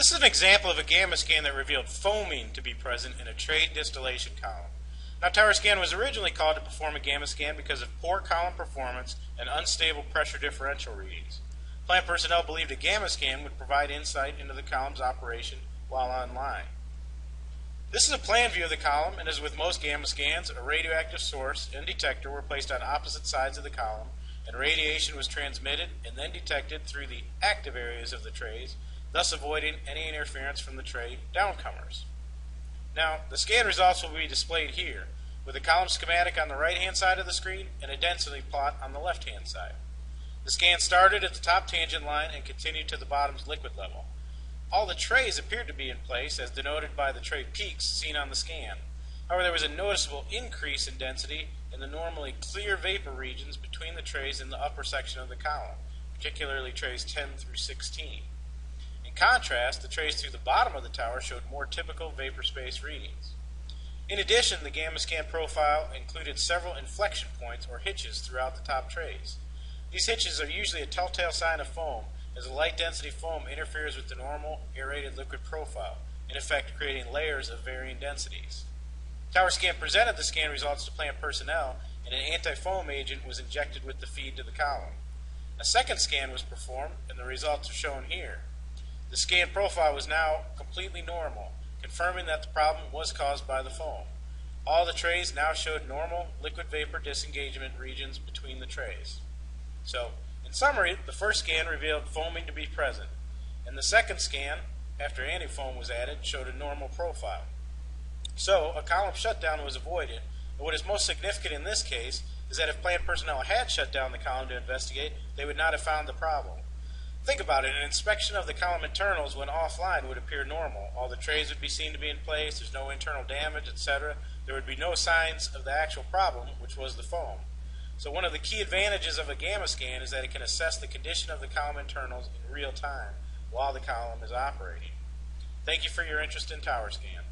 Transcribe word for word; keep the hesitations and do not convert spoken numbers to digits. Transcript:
This is an example of a gamma scan that revealed foaming to be present in a tray distillation column. Now, tower scan was originally called to perform a gamma scan because of poor column performance and unstable pressure differential readings. Plant personnel believed a gamma scan would provide insight into the column's operation while online. This is a plan view of the column, and as with most gamma scans, a radioactive source and detector were placed on opposite sides of the column, and radiation was transmitted and then detected through the active areas of the trays, thus avoiding any interference from the tray downcomers. Now, the scan results will be displayed here, with a column schematic on the right-hand side of the screen and a density plot on the left-hand side. The scan started at the top tangent line and continued to the bottom's liquid level. All the trays appeared to be in place, as denoted by the tray peaks seen on the scan. However, there was a noticeable increase in density in the normally clear vapor regions between the trays in the upper section of the column, particularly trays ten through sixteen. In contrast, the trays through the bottom of the tower showed more typical vapor space readings. In addition, the gamma scan profile included several inflection points or hitches throughout the top trays. These hitches are usually a telltale sign of foam, as the light density foam interferes with the normal aerated liquid profile, in effect creating layers of varying densities. Tower scan presented the scan results to plant personnel, and an anti-foam agent was injected with the feed to the column. A second scan was performed, and the results are shown here. The scan profile was now completely normal, confirming that the problem was caused by the foam. All the trays now showed normal liquid vapor disengagement regions between the trays. So, in summary, the first scan revealed foaming to be present, and the second scan, after anti-foam was added, showed a normal profile. So, a column shutdown was avoided, and what is most significant in this case is that if plant personnel had shut down the column to investigate, they would not have found the problem. Think about it, an inspection of the column internals when offline would appear normal. All the trays would be seen to be in place, there's no internal damage, et cetera. There would be no signs of the actual problem, which was the foam. So one of the key advantages of a gamma scan is that it can assess the condition of the column internals in real time while the column is operating. Thank you for your interest in tower scan.